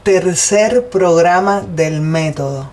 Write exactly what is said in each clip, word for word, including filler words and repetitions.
Tercer programa del método.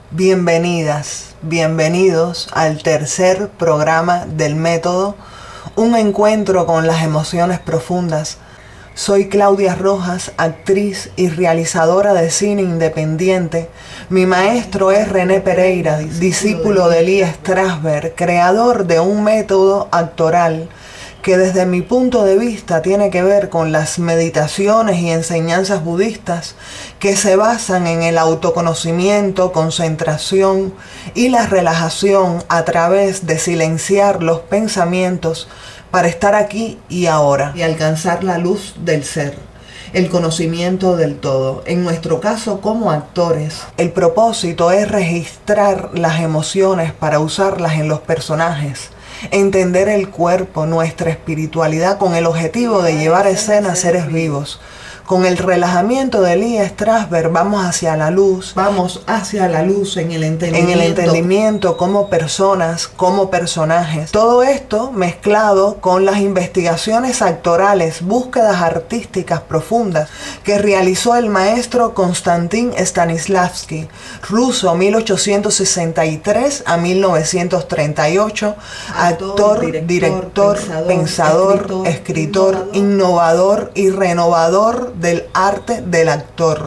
Bienvenidas, bienvenidos al tercer programa del método, un encuentro con las emociones profundas. Soy Claudia Rojas, actriz y realizadora de cine independiente. Mi maestro es René Pereira, discípulo de Lee Strasberg, creador de un método actoral que desde mi punto de vista tiene que ver con las meditaciones y enseñanzas budistas que se basan en el autoconocimiento, concentración y la relajación a través de silenciar los pensamientos para estar aquí y ahora y alcanzar la luz del ser, el conocimiento del todo. En nuestro caso como actores, el propósito es registrar las emociones para usarlas en los personajes, entender el cuerpo, nuestra espiritualidad con el objetivo de llevar a escena seres vivos. Con el relajamiento de Lee Strasberg vamos hacia la luz, vamos hacia la luz en el entendimiento, en el entendimiento como personas, como personajes. Todo esto mezclado con las investigaciones actorales, búsquedas artísticas profundas que realizó el maestro Konstantin Stanislavski, ruso mil ochocientos sesenta y tres a mil novecientos treinta y ocho, actor, director, director pensador, pensador escritor, escritor innovador y renovador del arte del actor,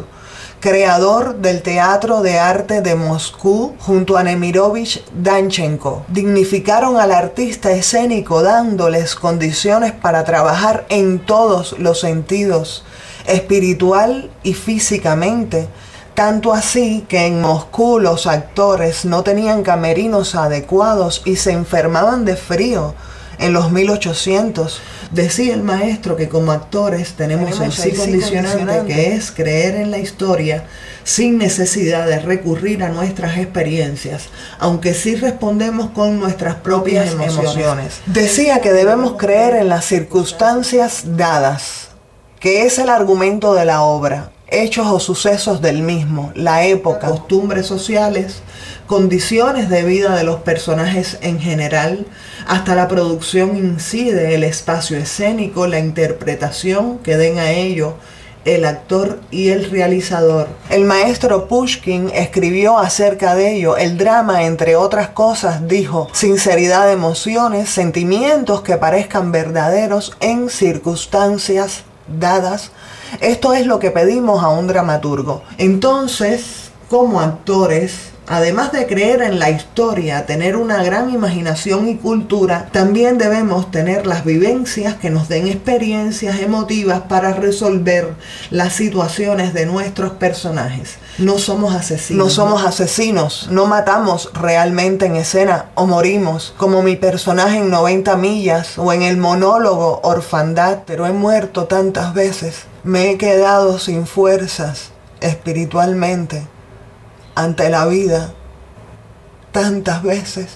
creador del Teatro de Arte de Moscú junto a Nemirovich Danchenko. Dignificaron al artista escénico dándoles condiciones para trabajar en todos los sentidos, espiritual y físicamente. Tanto así que en Moscú los actores no tenían camerinos adecuados y se enfermaban de frío. En los mil ochocientos, decía el maestro que como actores tenemos, tenemos el sí condicionante, condicionante que es creer en la historia sin necesidad de recurrir a nuestras experiencias, aunque sí respondemos con nuestras propias emociones. emociones. Decía que debemos creer en las circunstancias dadas, que es el argumento de la obra, hechos o sucesos del mismo, la época, costumbres sociales, condiciones de vida de los personajes en general, hasta la producción incide el espacio escénico, la interpretación que den a ello el actor y el realizador. El maestro Pushkin escribió acerca de ello. El drama, entre otras cosas, dijo: sinceridad de emociones, sentimientos que parezcan verdaderos en circunstancias dadas. Esto es lo que pedimos a un dramaturgo. Entonces, como actores, además de creer en la historia, tener una gran imaginación y cultura, también debemos tener las vivencias que nos den experiencias emotivas para resolver las situaciones de nuestros personajes. No somos asesinos. No somos asesinos. No matamos realmente en escena o morimos, como mi personaje en noventa millas o en el monólogo Orfandad, pero he muerto tantas veces. Me he quedado sin fuerzas espiritualmente ante la vida tantas veces.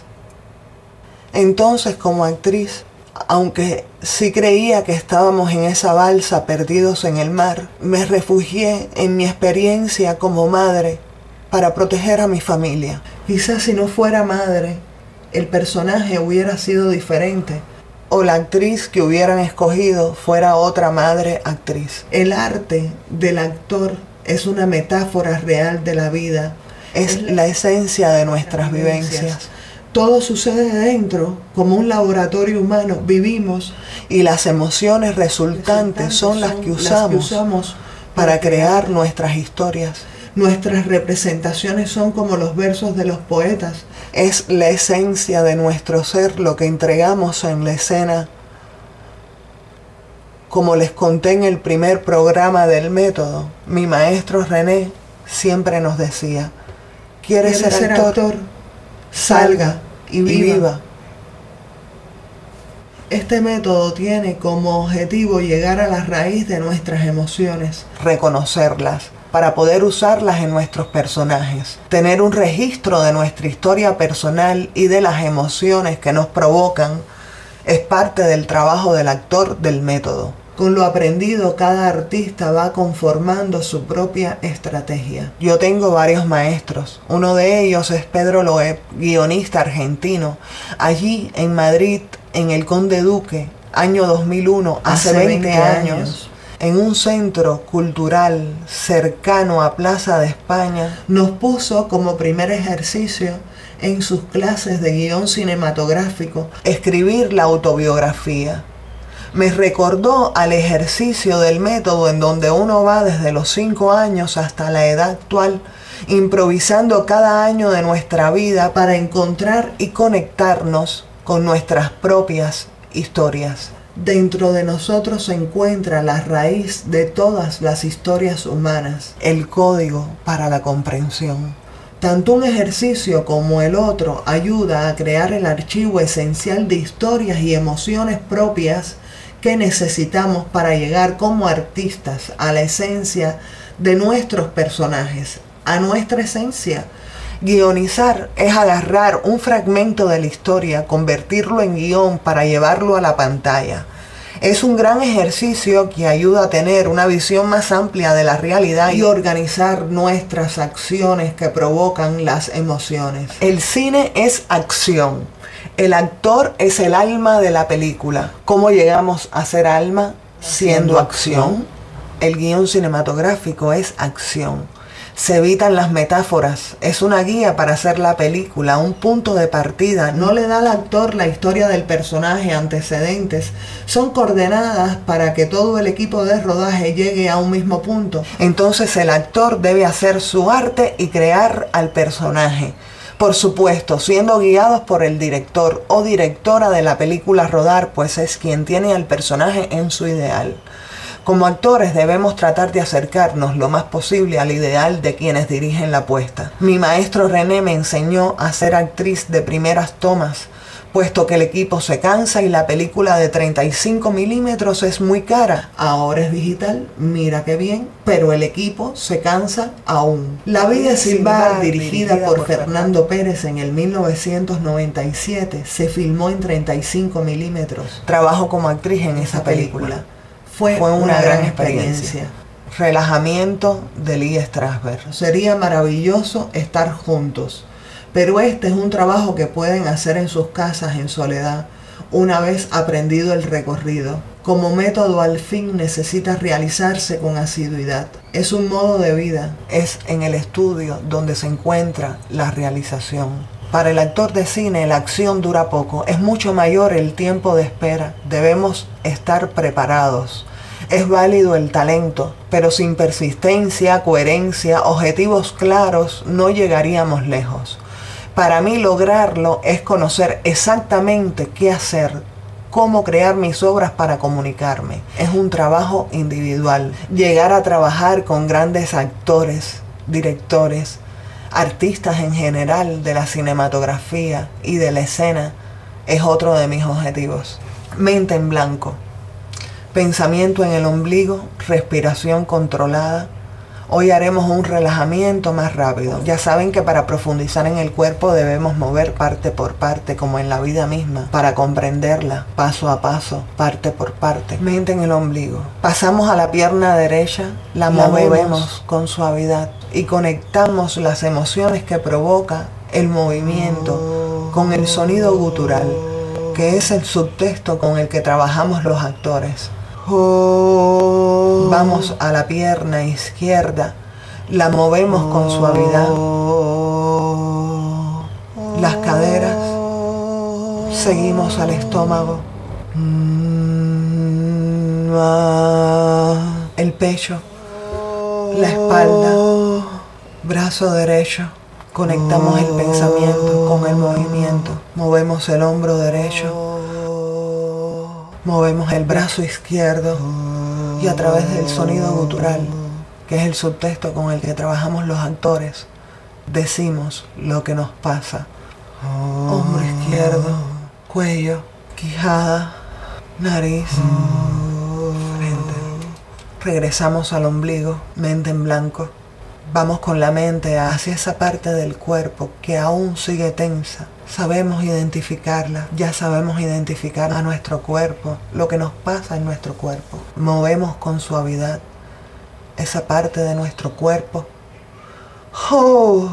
Entonces, como actriz, aunque sí creía que estábamos en esa balsa perdidos en el mar, me refugié en mi experiencia como madre para proteger a mi familia. Quizás si no fuera madre, el personaje hubiera sido diferente, o la actriz que hubieran escogido fuera otra madre actriz. El arte del actor es una metáfora real de la vida, es la esencia de nuestras vivencias. Todo sucede dentro, como un laboratorio humano, vivimos y las emociones resultantes son las que usamos para crear nuestras historias. Nuestras representaciones son como los versos de los poetas. Es la esencia de nuestro ser lo que entregamos en la escena. Como les conté en el primer programa del método, mi maestro René siempre nos decía: ¿quieres ser, ser actor? actor? Salga y viva. viva. Este método tiene como objetivo llegar a la raíz de nuestras emociones, reconocerlas, para poder usarlas en nuestros personajes, tener un registro de nuestra historia personal y de las emociones que nos provocan, es parte del trabajo del actor del método. Con lo aprendido, cada artista va conformando su propia estrategia. Yo tengo varios maestros. Uno de ellos es Pedro Loeb, guionista argentino. Allí, en Madrid, en el Conde Duque, año dos mil uno, hace, hace veinte años, en un centro cultural cercano a Plaza de España, nos puso como primer ejercicio en sus clases de guión cinematográfico escribir la autobiografía. Me recordó al ejercicio del método en donde uno va desde los cinco años hasta la edad actual, improvisando cada año de nuestra vida para encontrar y conectarnos con nuestras propias historias. Dentro de nosotros se encuentra la raíz de todas las historias humanas, el código para la comprensión. Tanto un ejercicio como el otro ayuda a crear el archivo esencial de historias y emociones propias que necesitamos para llegar como artistas a la esencia de nuestros personajes, a nuestra esencia. Guionizar es agarrar un fragmento de la historia, convertirlo en guión para llevarlo a la pantalla. Es un gran ejercicio que ayuda a tener una visión más amplia de la realidad y organizar nuestras acciones que provocan las emociones. El cine es acción. El actor es el alma de la película. ¿Cómo llegamos a ser alma? Siendo acción. El guión cinematográfico es acción. Se evitan las metáforas, es una guía para hacer la película, un punto de partida, no le da al actor la historia del personaje, antecedentes, son coordenadas para que todo el equipo de rodaje llegue a un mismo punto. Entonces el actor debe hacer su arte y crear al personaje. Por supuesto, siendo guiados por el director o directora de la película a rodar, pues es quien tiene al personaje en su ideal. Como actores debemos tratar de acercarnos lo más posible al ideal de quienes dirigen la puesta. Mi maestro René me enseñó a ser actriz de primeras tomas, puesto que el equipo se cansa y la película de treinta y cinco milímetros es muy cara. Ahora es digital, mira qué bien, pero el equipo se cansa aún. La vida es silbar, dirigida, dirigida por, por Fernando Pérez en el mil novecientos noventa y siete, se filmó en treinta y cinco milímetros. Trabajo como actriz en esa película. Fue, Fue una, una gran experiencia. experiencia. Relajamiento de Lee Strasberg. Sería maravilloso estar juntos, pero este es un trabajo que pueden hacer en sus casas en soledad, una vez aprendido el recorrido. Como método al fin necesita realizarse con asiduidad. Es un modo de vida. Es en el estudio donde se encuentra la realización. Para el actor de cine la acción dura poco, es mucho mayor el tiempo de espera. Debemos estar preparados. Es válido el talento, pero sin persistencia, coherencia, objetivos claros, no llegaríamos lejos. Para mí lograrlo es conocer exactamente qué hacer, cómo crear mis obras para comunicarme. Es un trabajo individual. Llegar a trabajar con grandes actores, directores, artistas en general de la cinematografía y de la escena es otro de mis objetivos. Mente en blanco. Pensamiento en el ombligo, respiración controlada. Hoy haremos un relajamiento más rápido. Ya saben que para profundizar en el cuerpo debemos mover parte por parte, como en la vida misma, para comprenderla paso a paso, parte por parte. Mente en el ombligo. Pasamos a la pierna derecha, la, la movemos, movemos con suavidad y conectamos las emociones que provoca el movimiento con el sonido gutural, que es el subtexto con el que trabajamos los actores. Vamos a la pierna izquierda, la movemos con suavidad, las caderas, seguimos al estómago, el pecho, la espalda, brazo derecho. Conectamos el pensamiento con el movimiento, movemos el hombro derecho, movemos el brazo izquierdo y a través del sonido gutural, que es el subtexto con el que trabajamos los actores, decimos lo que nos pasa. Hombro izquierdo, cuello, quijada, nariz, frente. Regresamos al ombligo, mente en blanco. Vamos con la mente hacia esa parte del cuerpo que aún sigue tensa. Sabemos identificarla, ya sabemos identificar a nuestro cuerpo, lo que nos pasa en nuestro cuerpo. Movemos con suavidad esa parte de nuestro cuerpo, oh,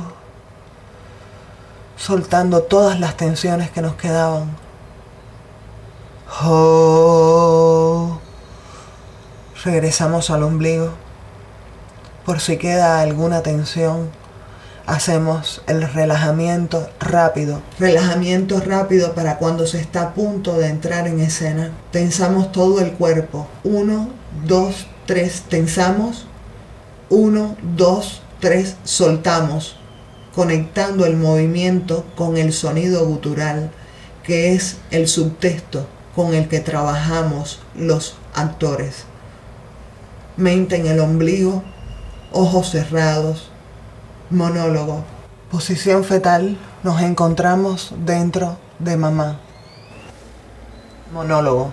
soltando todas las tensiones que nos quedaban. Oh, Regresamos al ombligo. Por si queda alguna tensión, hacemos el relajamiento rápido. Relajamiento rápido para cuando se está a punto de entrar en escena. Tensamos todo el cuerpo. Uno, dos, tres. Tensamos. Uno, dos, tres. Soltamos. Conectando el movimiento con el sonido gutural, que es el subtexto con el que trabajamos los actores. Mente en el ombligo, ojos cerrados, monólogo. Posición fetal, nos encontramos dentro de mamá. Monólogo.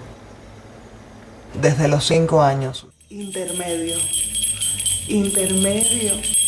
Desde los cinco años. Intermedio. Intermedio.